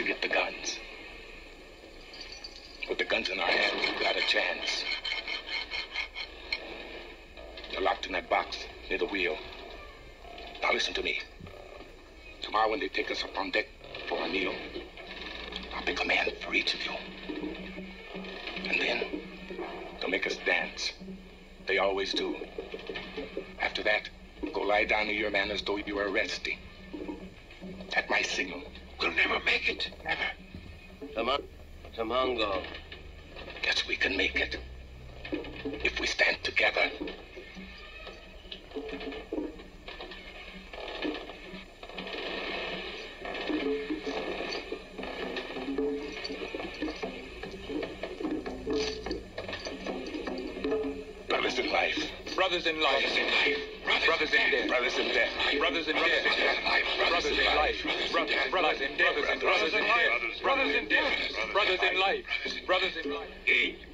to get the guns. With the guns in our hands, we've got a chance. They're locked in that box near the wheel. Now listen to me. Tomorrow when they take us up on deck for a meal, I'll pick a man for each of you. And then they'll make us dance. They always do. After that, go lie down to your man as though you were resting. At my signal. We'll never make it. Never. Tamango. Guess we can make it. If we stand together. Brothers in life. Brothers in life. Brothers in life. Brothers in death. Brothers in death. Brothers in death. Brothers in life. Brothers in death. Brothers in life. Brothers in death. Brothers in life. Brothers in life.